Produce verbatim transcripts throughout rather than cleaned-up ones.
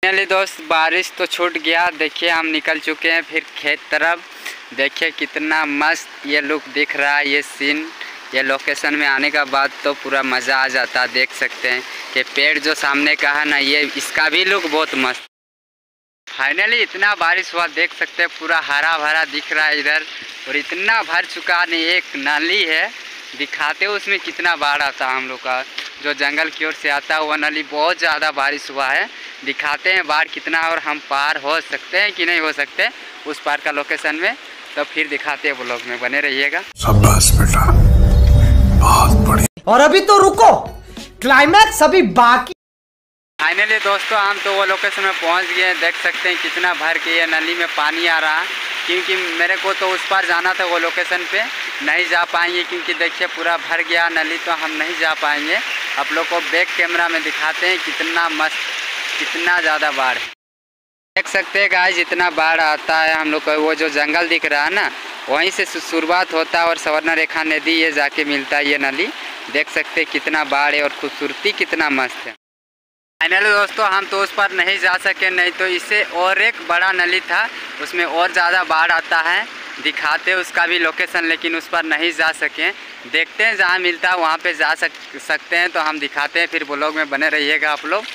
Finally दोस्त बारिश तो छूट गया। देखिए हम निकल चुके हैं फिर खेत तरफ। देखिए कितना मस्त ये लुक दिख रहा है, ये सीन। ये लोकेशन में आने का बाद तो पूरा मज़ा आ जाता है। देख सकते हैं कि पेड़ जो सामने का है ना, ये इसका भी लुक बहुत मस्त। फाइनली इतना बारिश हुआ, देख सकते हैं पूरा हरा भरा दिख रहा है इधर। और इतना भर चुका नहीं, एक नाली है दिखाते हो उसमें कितना बाढ़ आता है। हम लोग का जो जंगल की ओर से आता है वह नली, बहुत ज़्यादा बारिश हुआ है। दिखाते हैं बाढ़ कितना है और हम पार हो सकते हैं कि नहीं हो सकते उस पार का लोकेशन में, तो फिर दिखाते हैं। ब्लॉग में बने रहिएगा। शाबाश बेटा, बहुत बढ़िया। और अभी तो रुको, क्लाइमैक्स अभी बाकी। फाइनली दोस्तों हम तो वो लोकेशन में पहुंच गए हैं। देख सकते हैं कितना भर के ये नली में पानी आ रहा है, क्योंकि मेरे को तो उस पार जाना था वो लोकेशन पे, नहीं जा पाएंगे क्योंकि देखिए पूरा भर गया नली, तो हम नहीं जा पाएंगे। आप लोग को बैक कैमरा में दिखाते हैं कितना मस्त, कितना ज़्यादा बाढ़ है। देख सकते हैं गाइस जितना बाढ़ आता है हम लोग को, वो जो जंगल दिख रहा है ना, वहीं से शुरुआत होता है और सवर्ण रेखा नदी ये जाके मिलता है ये नली। देख सकते हैं कितना बाढ़ है और खूबसूरती कितना मस्त है। फाइनली दोस्तों हम तो उस पर नहीं जा सके, नहीं तो इससे और एक बड़ा नली था, उसमें और ज़्यादा बाढ़ आता है। दिखाते उसका भी लोकेशन, लेकिन उस पर नहीं जा सके। देखते हैं जहाँ मिलता है वहाँ पे जा सक सकते हैं तो हम दिखाते हैं। फिर ब्लॉग में बने रहिएगा आप लोग।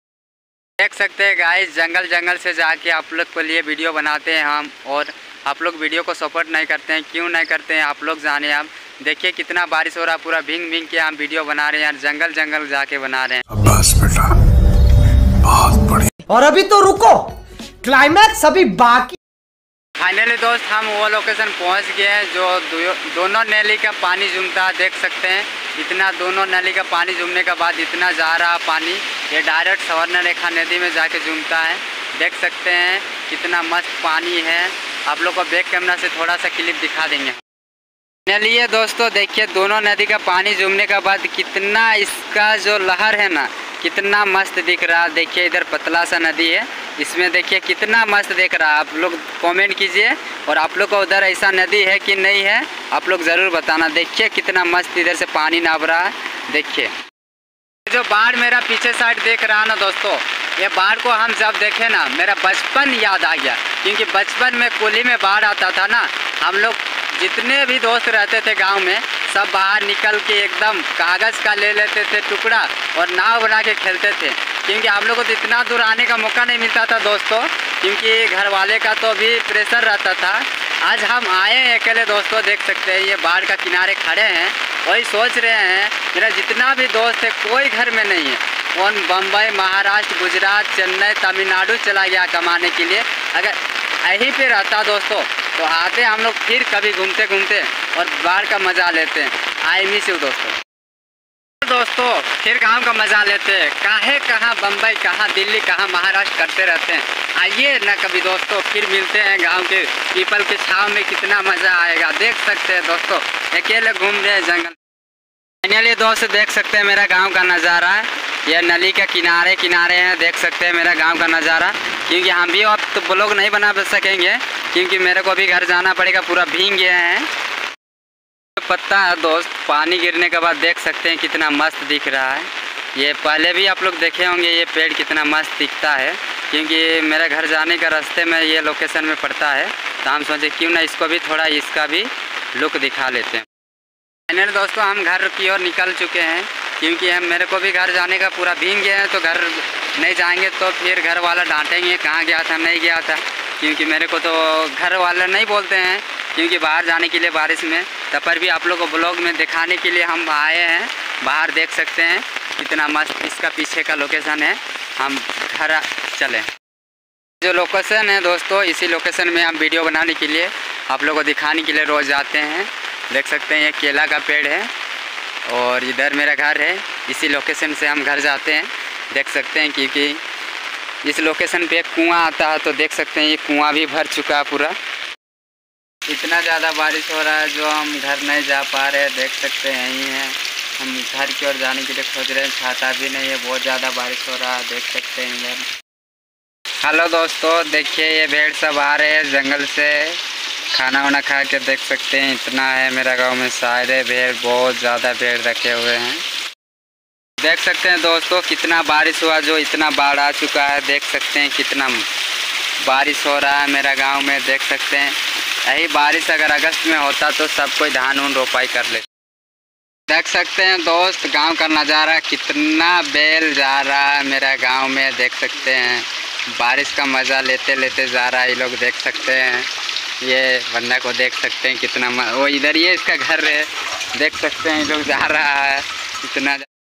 देख सकते हैं गाइस जंगल जंगल से जाके आप लोग के लिए वीडियो बनाते हैं हम, और आप लोग वीडियो को सपोर्ट नहीं करते हैं। क्यों नहीं करते हैं आप लोग जाने। आप देखिए कितना बारिश हो रहा है, पूरा भींग भींग के हम वीडियो बना रहे हैं यार, जंगल जंगल जाके बना रहे हैं। शाबाश बेटा, बहुत बढ़िया। और अभी तो रुको, क्लाइमैक्स अभी बाकी। फाइनली दोस्त हम वो लोकेशन पहुंच गए हैं जो दो, दोनों नली का पानी जूमता है। देख सकते हैं इतना, दोनों नली का पानी जूमने के बाद इतना जा रहा पानी, ये डायरेक्ट सवर्ण रेखा नदी में जाके जूमता है। देख सकते हैं कितना मस्त पानी है। आप लोग को बैक कैमरा से थोड़ा सा क्लिप दिखा देंगे। फाइनली दोस्तों देखिए दोनों नदी का पानी जूमने के बाद कितना इसका जो लहर है ना, कितना मस्त दिख रहा है। देखिए इधर पतला सा नदी है, इसमें देखिए कितना मस्त दिख रहा है। आप लोग कमेंट कीजिए, और आप लोग को उधर ऐसा नदी है कि नहीं है आप लोग ज़रूर बताना। देखिए कितना मस्त इधर से पानी नाप रहा है। देखिए जो बाढ़ मेरा पीछे साइड देख रहा है ना दोस्तों, ये बाढ़ को हम जब देखे ना मेरा बचपन याद आ गया, क्योंकि बचपन में कुली में बाढ़ आता था ना, हम लोग जितने भी दोस्त रहते थे गांव में सब बाहर निकल के एकदम कागज़ का ले लेते थे टुकड़ा और नाव बना के खेलते थे। क्योंकि हम लोग को तो इतना दूर आने का मौका नहीं मिलता था दोस्तों, क्योंकि घर वाले का तो भी प्रेशर रहता था। आज हम आए हैं अकेले दोस्तों, देख सकते हैं ये बाढ़ का किनारे खड़े हैं। वही सोच रहे हैं मेरा जितना भी दोस्त है कोई घर में नहीं है, कौन बम्बई, महाराष्ट्र, गुजरात, चेन्नई, तमिलनाडु चला गया कमाने के लिए। अगर यहीं पे रहता दोस्तों तो आते हम लोग फिर कभी घूमते घूमते और बाढ़ का मज़ा लेते हैं। आई मिस यू दोस्तों। दोस्तों फिर गांव का मज़ा लेते हैं, काहे कहाँ बम्बई, कहाँ दिल्ली, कहाँ महाराष्ट्र करते रहते हैं। आइए ना कभी दोस्तों, फिर मिलते हैं गांव के पीपल के छाँव में, कितना मज़ा आएगा। देख सकते हैं दोस्तों अकेले घूम रहे हैं जंगल। फाइनली दोस्त देख सकते हैं मेरा गांव का नज़ारा है, यह नली के किनारे किनारे हैं। देख सकते हैं मेरा गांव का नज़ारा, क्योंकि हम भी अब तो ब्लॉग नहीं बना सकेंगे क्योंकि मेरे को भी घर जाना पड़ेगा, पूरा भीग गए हैं। पत्ता है दोस्त, पानी गिरने के बाद देख सकते हैं कितना मस्त दिख रहा है। ये पहले भी आप लोग देखे होंगे ये पेड़ कितना मस्त दिखता है, क्योंकि मेरे घर जाने का रास्ते में ये लोकेशन में पड़ता है, तो हम सोचे क्यों ना इसको भी थोड़ा इसका भी लुक दिखा लेते हैं। फाइनली दोस्तों हम घर की ओर निकल चुके हैं, क्योंकि हम मेरे को भी घर जाने का पूरा भीग गए हैं, तो घर नहीं जाएंगे तो फिर घर वाला डांटेंगे कहाँ गया था नहीं गया था। क्योंकि मेरे को तो घर वाले नहीं बोलते हैं, क्योंकि बाहर जाने के लिए बारिश में, तब पर भी आप लोग को ब्लॉग में दिखाने के लिए हम आए हैं। बाहर देख सकते हैं कितना मस्त इसका पीछे का लोकेशन है। हम घर चलें, जो लोकेशन है दोस्तों इसी लोकेशन में हम वीडियो बनाने के लिए आप लोग को दिखाने के लिए रोज़ जाते हैं। देख सकते हैं ये केला का पेड़ है और इधर मेरा घर है, इसी लोकेशन से हम घर जाते हैं। देख सकते हैं क्योंकि इस लोकेशन पे एक कुआं आता है, तो देख सकते हैं ये कुआं भी भर चुका है पूरा। इतना ज़्यादा बारिश हो रहा है जो हम घर नहीं जा पा रहे हैं। देख सकते हैं यहीं हैं, हम घर की ओर जाने के लिए खोज रहे हैं, छाता भी नहीं है, बहुत ज़्यादा बारिश हो रहा है। देख सकते हैं इधर। हेलो दोस्तों देखिए ये भेड़ सब आ रहे हैं जंगल से खाना वाना खा के। देख सकते हैं इतना है मेरा गांव में सारे भेड़, बहुत ज़्यादा भेड़ रखे हुए हैं। देख सकते हैं दोस्तों कितना बारिश हुआ, जो इतना बाढ़ आ चुका है। देख सकते हैं कितना बारिश हो रहा है मेरा गांव में। देख सकते हैं यही बारिश अगर अगस्त में होता तो सब कोई धान उन रोपाई कर ले। देख सकते हैं दोस्त गांव का नज़ारा, कितना बैल जा रहा है मेरा गांव में। देख सकते हैं बारिश का मज़ा लेते लेते जा रहा है ये लोग। देख सकते हैं ये बंदा को देख सकते हैं कितना, वो इधर ही है इसका घर है। देख सकते हैं ये लोग जा रहा है इतना।